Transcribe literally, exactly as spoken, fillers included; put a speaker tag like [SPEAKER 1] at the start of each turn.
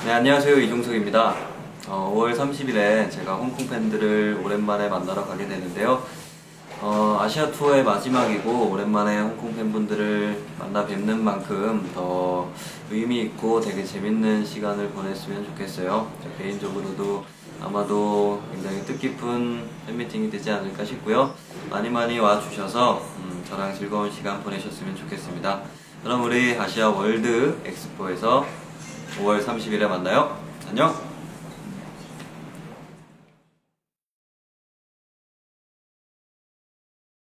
[SPEAKER 1] 네, 안녕하세요. 이종석입니다. 어, 오월 삼십일에 제가 홍콩 팬들을 오랜만에 만나러 가게 되는데요. 어, 아시아 투어의 마지막이고 오랜만에 홍콩 팬분들을 만나 뵙는 만큼 더 의미 있고 되게 재밌는 시간을 보냈으면 좋겠어요. 저 개인적으로도 아마도 굉장히 뜻깊은 팬미팅이 되지 않을까 싶고요. 많이 많이 와주셔서 음, 저랑 즐거운 시간 보내셨으면 좋겠습니다. 그럼 우리 아시아 월드 엑스포에서 오월 삼십일에 만나요. 안녕!